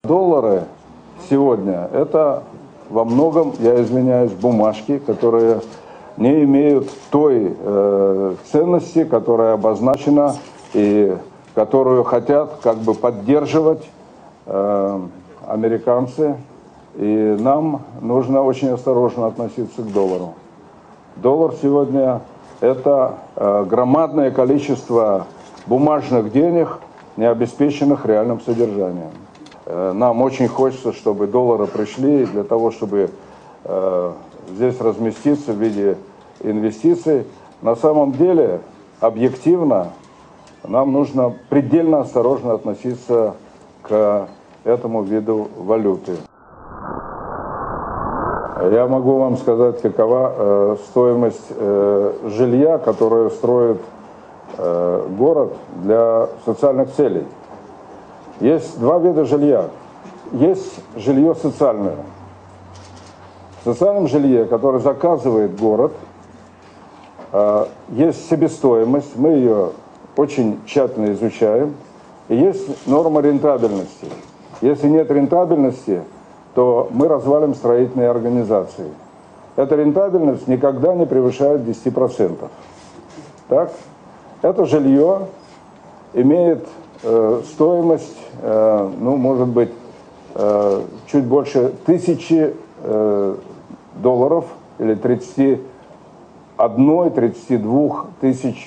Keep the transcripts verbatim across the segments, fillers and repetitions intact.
Доллары сегодня – это во многом, я извиняюсь, бумажки, которые не имеют той э, ценности, которая обозначена и которую хотят как бы поддерживать э, американцы. И нам нужно очень осторожно относиться к доллару. Доллар сегодня – это э, громадное количество бумажных денег, не обеспеченных реальным содержанием. Нам очень хочется, чтобы доллары пришли для того, чтобы э, здесь разместиться в виде инвестиций. На самом деле, объективно, нам нужно предельно осторожно относиться к этому виду валюты. Я могу вам сказать, какова э, стоимость э, жилья, которое строит э, город для социальных целей. Есть два вида жилья. Есть жилье социальное. В социальном жилье, которое заказывает город, есть себестоимость, мы ее очень тщательно изучаем, и есть норма рентабельности. Если нет рентабельности, то мы развалим строительные организации. Эта рентабельность никогда не превышает десяти процентов. Так? Это жилье имеет э, стоимость, э, ну, может быть, э, чуть больше тысячи э, долларов или тридцати одной — тридцати двух тысяч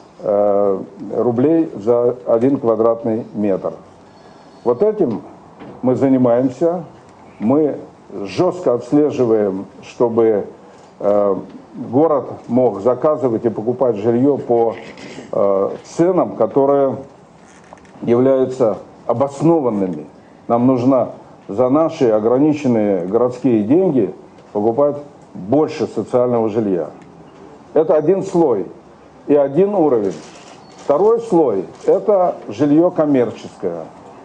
э, рублей за один квадратный метр. Вот этим мы занимаемся. Мы жестко отслеживаем, чтобы э, город мог заказывать и покупать жилье по э, ценам, которые являются обоснованными. Нам нужно за наши ограниченные городские деньги покупать больше социального жилья. Это один слой и один уровень. Второй слой – это жилье коммерческое.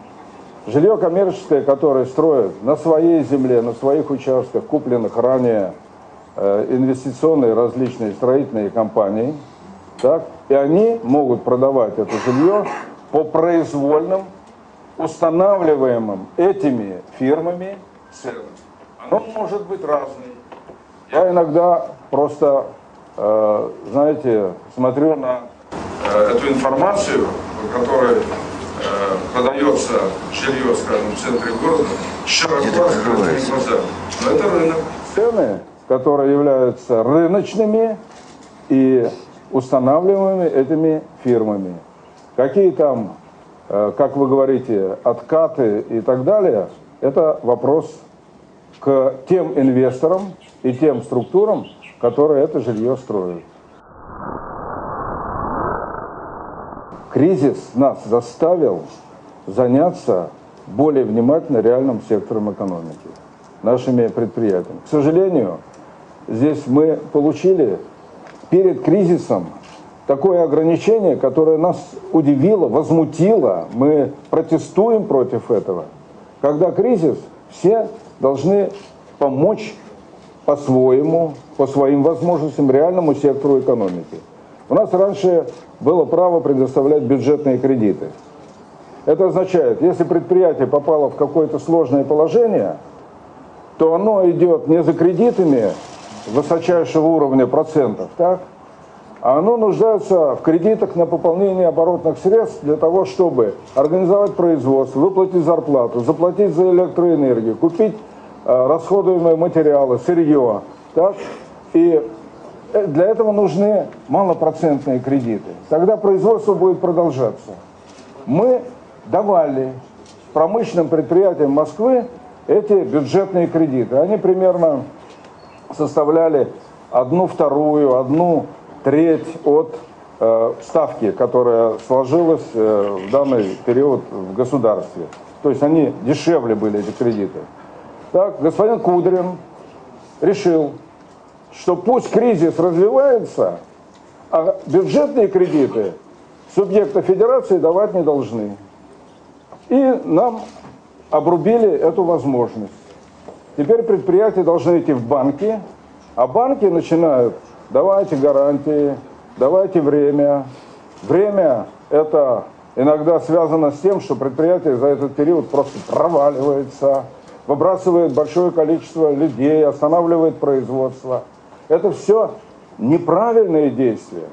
Жилье коммерческое, которое строят на своей земле, на своих участках, купленных ранее э, инвестиционные различные строительные компании. Так, и они могут продавать это жилье по произвольным, устанавливаемым этими фирмами ценам. Оно может быть разное. Я иногда просто, э, знаете, смотрю на э, эту информацию, которая продается жилье, скажем, в центре города, широко открытыми глазами. Но это рынок. Цены, которые являются рыночными и устанавливаемыми этими фирмами. Какие там, как вы говорите, откаты и так далее, это вопрос к тем инвесторам и тем структурам, которые это жилье строят. Кризис нас заставил заняться более внимательно реальным сектором экономики, нашими предприятиями. К сожалению, здесь мы получили перед кризисом такое ограничение, которое нас удивило, возмутило. Мы протестуем против этого. Когда кризис, все должны помочь по-своему, по своим возможностям реальному сектору экономики. У нас раньше было право предоставлять бюджетные кредиты. Это означает, если предприятие попало в какое-то сложное положение, то оно идет не за кредитами высочайшего уровня процентов, так? А оно нуждается в кредитах на пополнение оборотных средств для того, чтобы организовать производство, выплатить зарплату, заплатить за электроэнергию, купить э, расходуемые материалы, сырье. Так? И для этого нужны малопроцентные кредиты. Тогда производство будет продолжаться. Мы давали промышленным предприятиям Москвы эти бюджетные кредиты. Они примерно составляли одну вторую, одну треть от э, ставки, которая сложилась э, в данный период в государстве. То есть они дешевле были, эти кредиты. Так, господин Кудрин решил, что пусть кризис развивается, а бюджетные кредиты субъекты федерации давать не должны. И нам обрубили эту возможность. Теперь предприятия должны идти в банки, а банки начинают: давайте гарантии, давайте время. Время – это иногда связано с тем, что предприятие за этот период просто проваливается, выбрасывает большое количество людей, останавливает производство. Это все неправильные действия.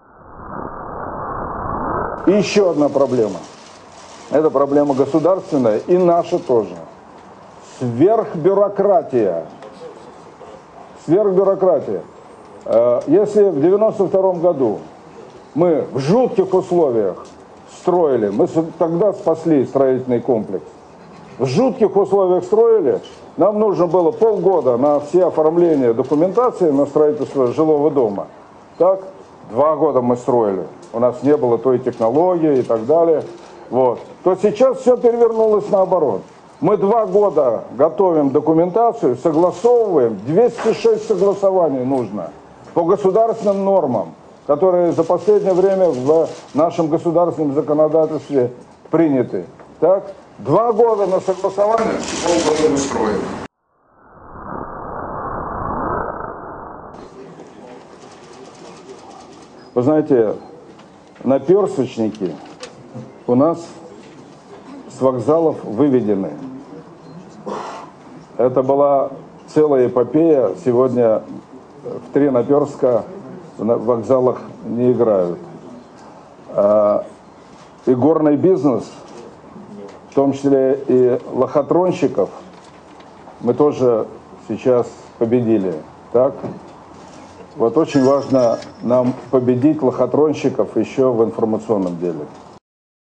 И еще одна проблема. Это проблема государственная и наша тоже. Сверхбюрократия. Сверхбюрократия. Если в девяносто втором году мы в жутких условиях строили, мы тогда спасли строительный комплекс, в жутких условиях строили, нам нужно было полгода на все оформления документации на строительство жилого дома. Так, два года мы строили, у нас не было той технологии и так далее. Вот. То сейчас все перевернулось наоборот. Мы два года готовим документацию, согласовываем, двести шесть согласований нужно по государственным нормам, которые за последнее время в нашем государственном законодательстве приняты. Так? Два года на согласование, полгода мы строим. Вы знаете, наперсточники у нас с вокзалов выведены. Это была целая эпопея. Сегодня в три наперстка в вокзалах не играют. И горный бизнес, в том числе и лохотронщиков, мы тоже сейчас победили. Так? Вот очень важно нам победить лохотронщиков еще в информационном деле.